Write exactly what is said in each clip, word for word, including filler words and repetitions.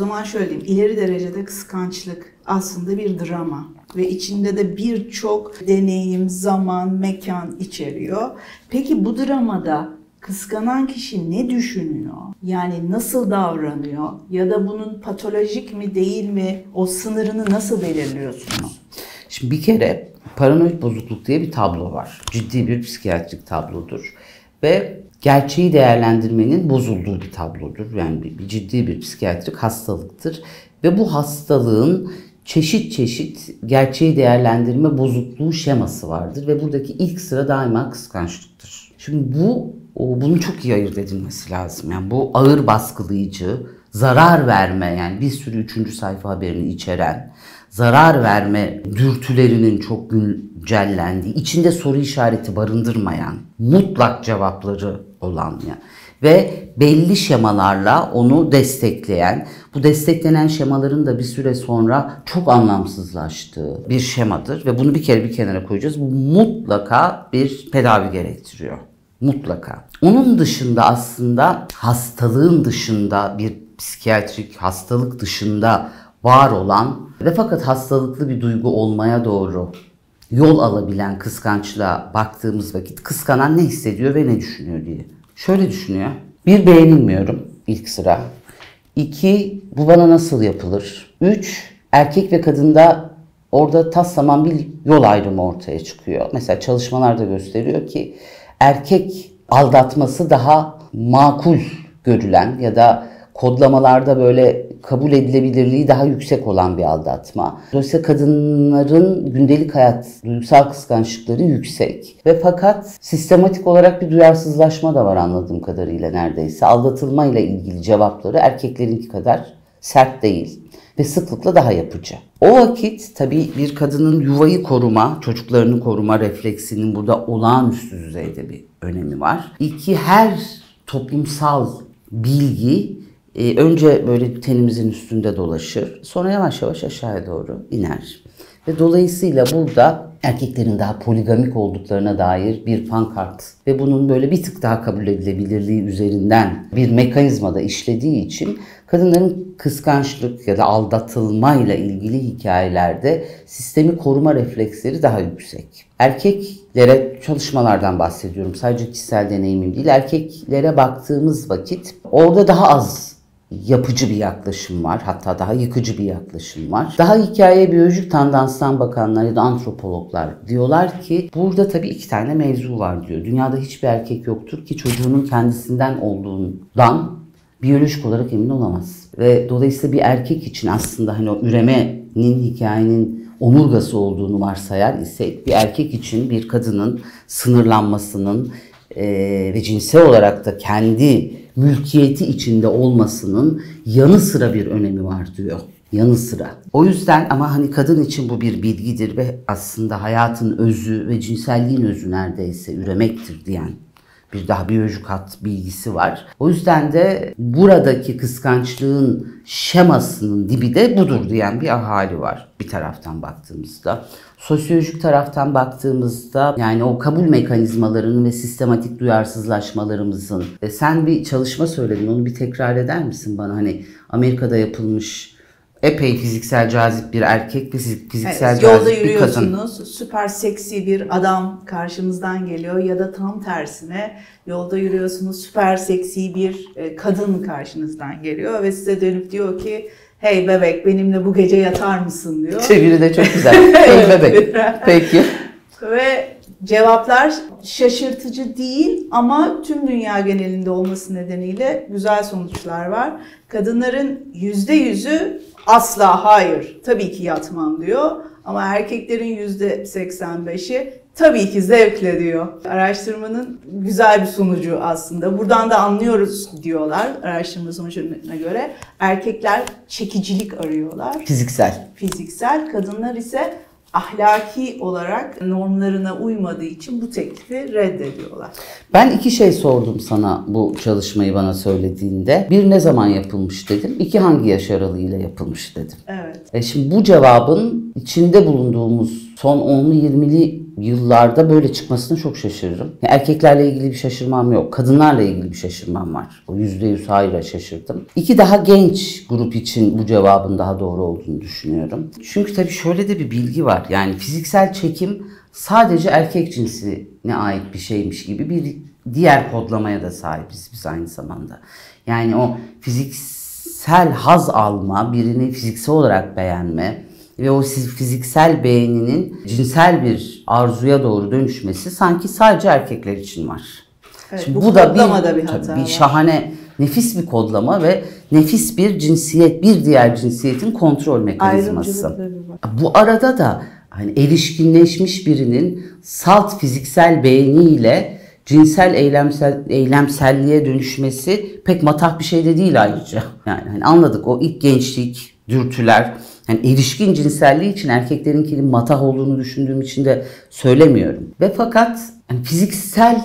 zaman şöyle diyeyim, ileri derecede kıskançlık aslında bir drama ve içinde de birçok deneyim, zaman, mekan içeriyor. Peki bu dramada kıskanan kişi ne düşünüyor? Yani nasıl davranıyor? Ya da bunun patolojik mi değil mi? O sınırını nasıl belirliyorsunuz? Şimdi bir kere paranoid bozukluk diye bir tablo var. Ciddi bir psikiyatrik tablodur. Ve gerçeği değerlendirmenin bozulduğu bir tablodur. Yani bir, bir ciddi bir psikiyatrik hastalıktır. Ve bu hastalığın çeşit çeşit gerçeği değerlendirme bozukluğu şeması vardır. Ve buradaki ilk sıra daima kıskançlıktır. Şimdi bu, o, bunun çok iyi ayırt edilmesi lazım. Yani bu ağır baskılayıcı, zarar verme, yani bir sürü üçüncü sayfa haberini içeren, zarar verme dürtülerinin çok güncellendiği, içinde soru işareti barındırmayan, mutlak cevapları olan yani ve belli şemalarla onu destekleyen, bu desteklenen şemaların da bir süre sonra çok anlamsızlaştığı bir şemadır ve bunu bir kere bir kenara koyacağız. Bu mutlaka bir tedavi gerektiriyor. Mutlaka. Onun dışında aslında hastalığın dışında, bir psikiyatrik hastalık dışında var olan ve fakat hastalıklı bir duygu olmaya doğru yol alabilen kıskançlığa baktığımız vakit kıskanan ne hissediyor ve ne düşünüyor diye. Şöyle düşünüyor. Bir, beğenilmiyorum ilk sıra. İki, bu bana nasıl yapılır? Üç, erkek ve kadında orada tas tamam bir yol ayrımı ortaya çıkıyor. Mesela çalışmalarda gösteriyor ki erkek aldatması daha makul görülen ya da kodlamalarda böyle kabul edilebilirliği daha yüksek olan bir aldatma. Dolayısıyla kadınların gündelik hayat duygusal kıskançlıkları yüksek. Ve fakat sistematik olarak bir duyarsızlaşma da var anladığım kadarıyla neredeyse. Aldatılmayla ilgili cevapları erkeklerinki kadar sert değil ve sıklıkla daha yapıcı. O vakit tabii bir kadının yuvayı koruma, çocuklarını koruma refleksinin burada olağanüstü düzeyde bir önemi var. İki, her toplumsal bilgi Ee, önce böyle tenimizin üstünde dolaşır, sonra yavaş yavaş aşağıya doğru iner. Ve dolayısıyla burada erkeklerin daha poligamik olduklarına dair bir pankart ve bunun böyle bir tık daha kabul edilebilirliği üzerinden bir mekanizmada işlediği için kadınların kıskançlık ya da aldatılmayla ilgili hikayelerde sistemi koruma refleksleri daha yüksek. Erkeklere çalışmalardan bahsediyorum, sadece kişisel deneyimim değil. Erkeklere baktığımız vakit orada daha az yapıcı bir yaklaşım var. Hatta daha yıkıcı bir yaklaşım var. Daha hikayeye biyolojik tandanstan bakanlar ya da antropologlar diyorlar ki burada tabii iki tane mevzu var diyor. Dünyada hiçbir erkek yoktur ki çocuğunun kendisinden olduğundan biyolojik olarak emin olamaz. Ve dolayısıyla bir erkek için aslında hani o üremenin hikayenin omurgası olduğunu varsayar isek bir erkek için bir kadının sınırlanmasının e, ve cinsel olarak da kendi mülkiyeti içinde olmasının yanı sıra bir önemi var diyor. Yanı sıra. O yüzden ama hani kadın için bu bir bilgidir ve aslında hayatın özü ve cinselliğin özü neredeyse üremektir diyen bir daha biyolojik hat bilgisi var. O yüzden de buradaki kıskançlığın şemasının dibi de budur diyen bir ahali var bir taraftan baktığımızda. Sosyolojik taraftan baktığımızda yani o kabul mekanizmalarının ve sistematik duyarsızlaşmalarımızın e sen bir çalışma söyledin, onu bir tekrar eder misin bana? Hani Amerika'da yapılmış epey fiziksel cazip bir erkek ve fiziksel evet, cazip bir kadın. Yolda yürüyorsunuz, süper seksi bir adam karşınızdan geliyor ya da tam tersine yolda yürüyorsunuz, süper seksi bir kadın karşınızdan geliyor ve size dönüp diyor ki hey bebek benimle bu gece yatar mısın diyor. Çeviri de çok güzel. Hey bebek. Peki. Ve cevaplar şaşırtıcı değil ama tüm dünya genelinde olması nedeniyle güzel sonuçlar var. Kadınların yüzde yüzü asla hayır, tabii ki yatmam diyor. Ama erkeklerin yüzde seksen beşi tabii ki zevkle diyor. Araştırmanın güzel bir sonucu aslında. Buradan da anlıyoruz diyorlar araştırma sonuçlarına göre. Erkekler çekicilik arıyorlar. Fiziksel. Fiziksel. Kadınlar ise ahlaki olarak normlarına uymadığı için bu teklifi reddediyorlar. Ben iki şey sordum sana bu çalışmayı bana söylediğinde. Bir, ne zaman yapılmış dedim. İki, hangi yaş aralığıyla yapılmış dedim. Evet. E şimdi bu cevabın içinde bulunduğumuz son onlu yirmili yıllarda böyle çıkmasına çok şaşırırım. Erkeklerle ilgili bir şaşırmam yok. Kadınlarla ilgili bir şaşırmam var. O yüzde yüz hayra şaşırdım. İki daha genç grup için bu cevabın daha doğru olduğunu düşünüyorum. Çünkü tabii şöyle de bir bilgi var. Yani fiziksel çekim sadece erkek cinsine ait bir şeymiş gibi bir diğer kodlamaya da sahibiz biz aynı zamanda. Yani o fiziksel haz alma, birini fiziksel olarak beğenme ve o fiziksel beğeninin cinsel bir arzuya doğru dönüşmesi sanki sadece erkekler için var. Evet, Şimdi bu, bu da bir, bir hata bir var. şahane, nefis bir kodlama ve nefis bir cinsiyet, bir diğer cinsiyetin kontrol mekanizması. Bu arada da hani erişkinleşmiş birinin salt fiziksel beğeniyle cinsel eylemsel eylemselliğe dönüşmesi pek matah bir şey de değil ayrıca. Yani hani anladık, o ilk gençlik, dürtüler, yani erişkin cinselliği için erkeklerinkinin matah olduğunu düşündüğüm için de söylemiyorum. Ve fakat yani fiziksel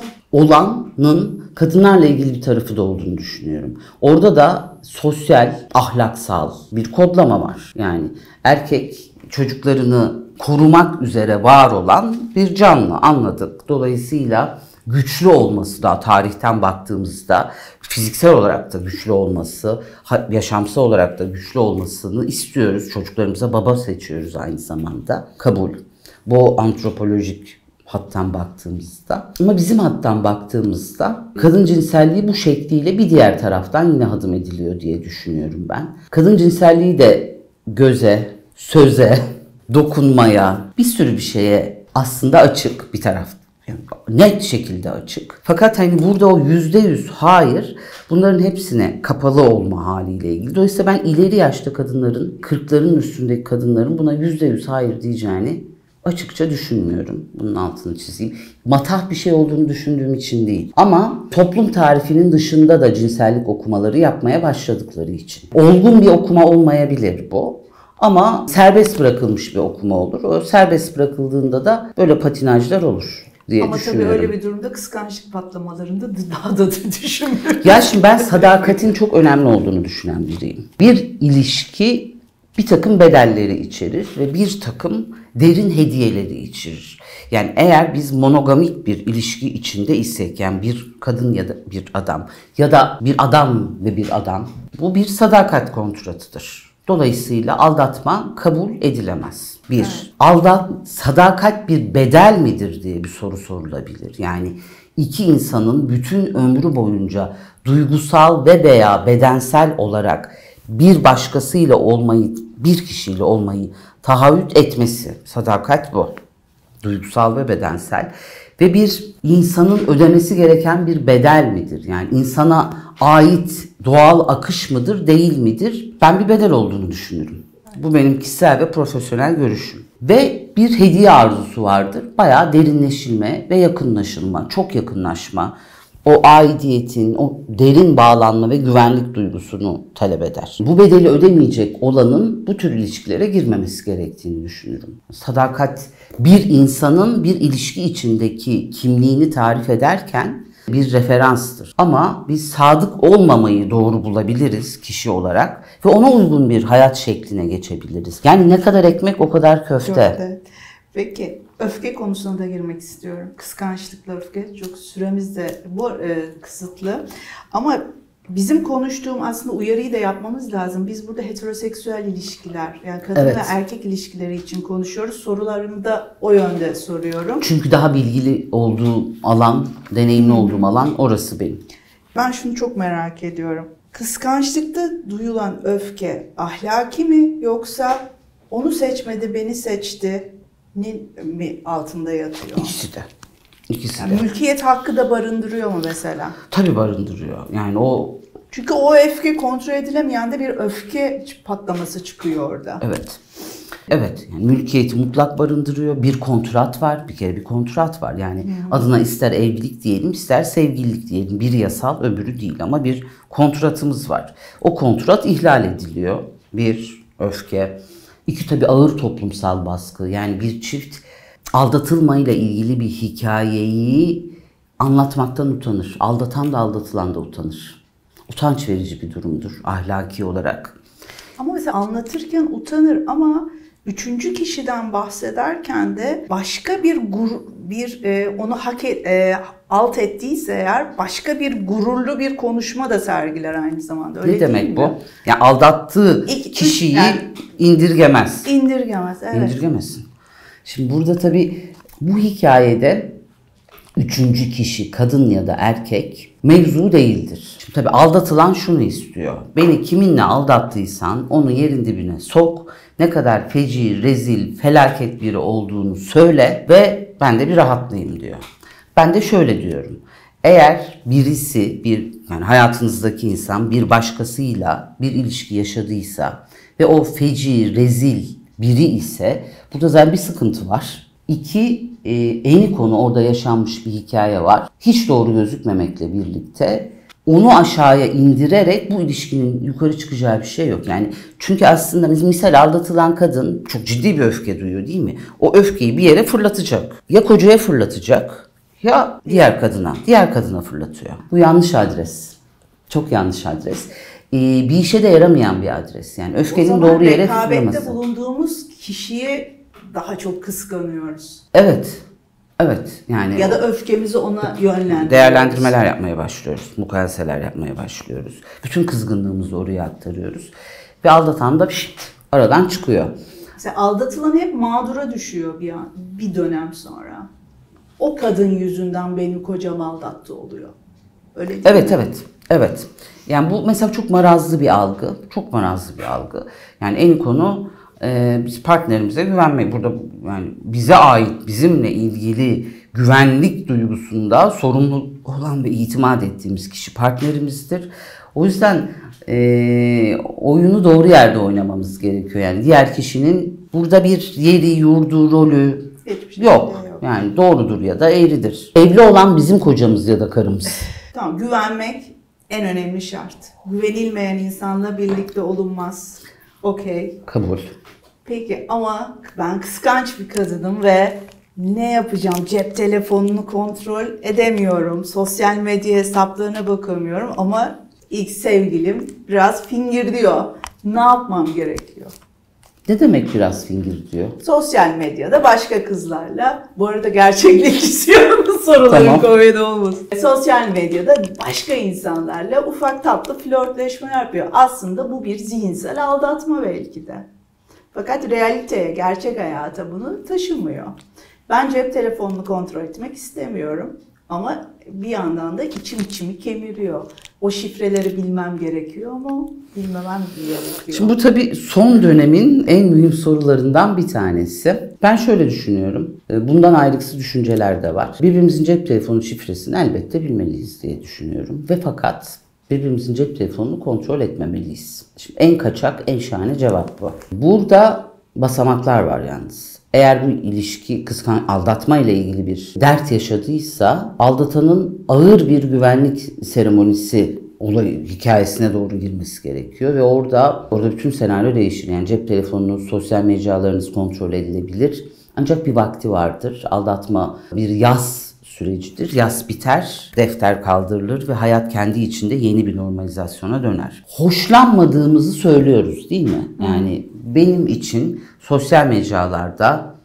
olanın kadınlarla ilgili bir tarafı da olduğunu düşünüyorum. Orada da sosyal, ahlaksal bir kodlama var. Yani erkek çocuklarını korumak üzere var olan bir canlı, anladık. Dolayısıyla güçlü olması da tarihten baktığımızda fiziksel olarak da güçlü olması, yaşamsal olarak da güçlü olmasını istiyoruz. Çocuklarımıza baba seçiyoruz aynı zamanda. Kabul. Bu antropolojik hattan baktığımızda. Ama bizim hattan baktığımızda kadın cinselliği bu şekliyle bir diğer taraftan yine hadım ediliyor diye düşünüyorum ben. Kadın cinselliği de göze, söze, dokunmaya, bir sürü bir şeye aslında açık bir tarafta. Yani net şekilde açık. Fakat hani burada o yüzde yüz hayır, bunların hepsine kapalı olma haliyle ilgili. Dolayısıyla ben ileri yaşta kadınların, kırkların üstündeki kadınların buna yüzde yüz hayır diyeceğini açıkça düşünmüyorum. Bunun altını çizeyim. Matah bir şey olduğunu düşündüğüm için değil. Ama toplum tarifinin dışında da cinsellik okumaları yapmaya başladıkları için. Olgun bir okuma olmayabilir bu. Ama serbest bırakılmış bir okuma olur. O serbest bırakıldığında da böyle patinajlar olur diye Ama düşünüyorum. tabii öyle bir durumda kıskançlık patlamalarında daha da düşünmüyorum. Ya şimdi ben sadakatin çok önemli olduğunu düşünen biriyim. Bir ilişki bir takım bedelleri içerir ve bir takım derin hediyeleri içerir. Yani eğer biz monogamik bir ilişki içinde isek, yani bir kadın ya da bir adam ya da bir adam ve bir adam, bu bir sadakat kontratıdır. Dolayısıyla aldatma kabul edilemez. Bir, evet. aldat, sadakat bir bedel midir diye bir soru sorulabilir. Yani iki insanın bütün ömrü boyunca duygusal ve veya bedensel olarak bir başkasıyla olmayı, bir kişiyle olmayı taahhüt etmesi. Sadakat bu. Duygusal ve bedensel. Ve bir insanın ödemesi gereken bir bedel midir? Yani insana ait doğal akış mıdır, değil midir? Ben bir bedel olduğunu düşünürüm. Bu benim kişisel ve profesyonel görüşüm. Ve bir hediye arzusu vardır. Bayağı derinleşilme ve yakınlaşılma, çok yakınlaşma. O aidiyetin, o derin bağlanma ve güvenlik duygusunu talep eder. Bu bedeli ödemeyecek olanın bu tür ilişkilere girmemesi gerektiğini düşünürüm. Sadakat bir insanın bir ilişki içindeki kimliğini tarif ederken bir referanstır. Ama biz sadık olmamayı doğru bulabiliriz kişi olarak ve ona uygun bir hayat şekline geçebiliriz. Yani ne kadar ekmek o kadar köfte. köfte. Peki, öfke konusuna da girmek istiyorum. Kıskançlıkla öfke, çok süremiz de bu e, kısıtlı. Ama bizim konuştuğum aslında uyarıyı da yapmamız lazım. Biz burada heteroseksüel ilişkiler, yani kadın evet. ve erkek ilişkileri için konuşuyoruz. Sorularımı da o yönde soruyorum. Çünkü daha bilgili olduğum alan, deneyimli olduğum alan orası benim. Ben şunu çok merak ediyorum. Kıskançlıkta duyulan öfke ahlaki mi, yoksa onu seçmedi, beni seçti mi altında yatıyor? İkisi de. İkisi Yani de. mülkiyet hakkı da barındırıyor mu mesela? Tabii barındırıyor. Yani o... Çünkü o öfke kontrol edilemeyen de bir öfke patlaması çıkıyor orada. Evet. Evet. Yani mülkiyeti mutlak barındırıyor. Bir kontrat var. Bir kere bir kontrat var. Yani hmm. adına ister evlilik diyelim, ister sevgililik diyelim. Biri yasal, öbürü değil, ama bir kontratımız var. O kontrat ihlal ediliyor. Bir, öfke. İki, tabii ağır toplumsal baskı. Yani bir çift aldatılmayla ilgili bir hikayeyi anlatmaktan utanır. Aldatan da aldatılan da utanır. Utanç verici bir durumdur ahlaki olarak. Ama mesela anlatırken utanır ama Üçüncü kişiden bahsederken de başka bir gur, bir e, onu hak et, e, alt ettiyse eğer başka bir gururlu bir konuşma da sergiler aynı zamanda. Öyle ne demek mi? bu? Yani aldattığı İlk, kişiyi yani, indirgemez. İndirgemez, evet. İndirgemesin. Şimdi burada tabii bu hikayede üçüncü kişi, kadın ya da erkek mevzu değildir. Şimdi tabii aldatılan şunu istiyor. Beni kiminle aldattıysan onu yerin dibine sok. Ne kadar feci, rezil, felaket biri olduğunu söyle ve ben de bir rahatlayayım diyor. Ben de şöyle diyorum. Eğer birisi, bir yani hayatınızdaki insan bir başkasıyla bir ilişki yaşadıysa ve o feci, rezil biri ise burada zaten bir sıkıntı var. İki, e, eni konu orada yaşanmış bir hikaye var. Hiç doğru gözükmemekle birlikte onu aşağıya indirerek bu ilişkinin yukarı çıkacağı bir şey yok. Yani çünkü aslında biz misal aldatılan kadın çok ciddi bir öfke duyuyor değil mi? O öfkeyi bir yere fırlatacak. Ya kocaya fırlatacak ya diğer kadına. Diğer kadına fırlatıyor. Bu yanlış adres. Çok yanlış adres. Ee, bir işe de yaramayan bir adres. Yani öfkenin doğru yere fırlaması. O zaman rekabette bulunduğumuz kişiyi daha çok kıskanıyoruz. Evet. Evet. Yani ya da öfkemizi ona yönlendiriyoruz. Değerlendirmeler yapmaya başlıyoruz. Mukayeseler yapmaya başlıyoruz. Bütün kızgınlığımızı oraya aktarıyoruz. Ve aldatan da şişt, aradan çıkıyor. Mesela aldatılan hep mağdura düşüyor bir an, bir dönem sonra. O kadın yüzünden benim kocam aldattı oluyor. Öyle değil Evet, mi? evet. Evet. Yani bu mesela çok marazlı bir algı. Çok marazlı bir algı. Yani en konu e, biz partnerimize güvenmeyi. Burada yani bize ait, bizimle ilgili güvenlik duygusunda sorumlu olan ve itimat ettiğimiz kişi partnerimizdir. O yüzden e, oyunu doğru yerde oynamamız gerekiyor. Yani diğer kişinin burada bir yeri, yurdu, rolü Hiçbir şey yok. yok. Yani doğrudur ya da eğridir. Evli olan bizim kocamız ya da karımız. Tamam, güvenmek en önemli şart. Güvenilmeyen insanla birlikte olunmaz. Okey. Kabul. Peki ama ben kıskanç bir kadınım ve ne yapacağım? Cep telefonunu kontrol edemiyorum. Sosyal medya hesaplarına bakamıyorum ama ilk sevgilim biraz fingir diyor. Ne yapmam gerekiyor? Ne demek biraz fingir diyor? Sosyal medyada başka kızlarla, bu arada gerçeklik istiyorum soruların Tamam. komedi olmasın. Sosyal medyada başka insanlarla ufak tatlı flörtleşme yapıyor. Aslında bu bir zihinsel aldatma belki de. Fakat realiteye, gerçek hayata bunu taşımıyor. Ben cep telefonunu kontrol etmek istemiyorum. Ama bir yandan da içim içimi kemiriyor. O şifreleri bilmem gerekiyor ama bilmemem gerekiyor. Şimdi bu tabii son dönemin en mühim sorularından bir tanesi. Ben şöyle düşünüyorum. Bundan ayrıksı düşünceler de var. Birbirimizin cep telefonu şifresini elbette bilmeliyiz diye düşünüyorum. Ve fakat birbirimizin cep telefonunu kontrol etmemeliyiz. Şimdi en kaçak, en şahane cevap bu. Burada basamaklar var yalnız. Eğer bu ilişki kıskan aldatma ile ilgili bir dert yaşadıysa aldatanın ağır bir güvenlik seremonisi olay hikayesine doğru girmesi gerekiyor ve orada orada bütün senaryo değişir. Yani cep telefonunuz, sosyal mecralarınız kontrol edilebilir. Ancak bir vakti vardır. Aldatma bir yaz sürecidir. Yaz biter, defter kaldırılır ve hayat kendi içinde yeni bir normalizasyona döner. Hoşlanmadığımızı söylüyoruz değil mi? Yani benim için sosyal mecralarda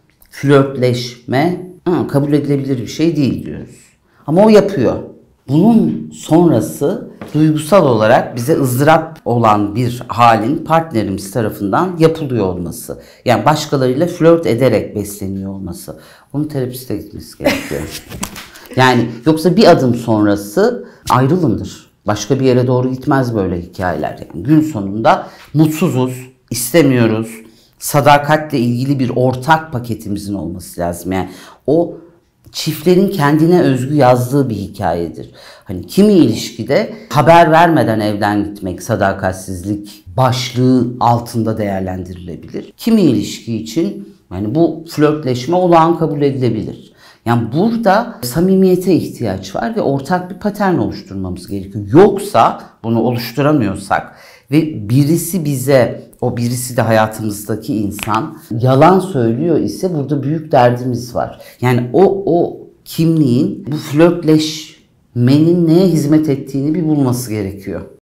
flörtleşme ha, kabul edilebilir bir şey değil diyoruz. Ama o yapıyor. Bunun sonrası duygusal olarak bize ızdırap olan bir halin partnerimiz tarafından yapılıyor olması. Yani başkalarıyla flört ederek besleniyor olması. Onun terapiste gitmesi gerekiyor. Yani yoksa bir adım sonrası ayrılındır. Başka bir yere doğru gitmez böyle hikayeler. Yani gün sonunda mutsuzuz, istemiyoruz. Sadakatle ilgili bir ortak paketimizin olması lazım. Yani o çiftlerin kendine özgü yazdığı bir hikayedir. Hani kimi ilişkide haber vermeden evden gitmek sadakatsizlik başlığı altında değerlendirilebilir. Kimi ilişki için yani bu flörtleşme olağan kabul edilebilir. Yani burada samimiyete ihtiyaç var ve ortak bir patern oluşturmamız gerekiyor. Yoksa bunu oluşturamıyorsak ve birisi bize, o birisi de hayatımızdaki insan yalan söylüyor ise burada büyük derdimiz var. Yani o o kimliğin bu flörtleşmenin neye hizmet ettiğini bir bulması gerekiyor.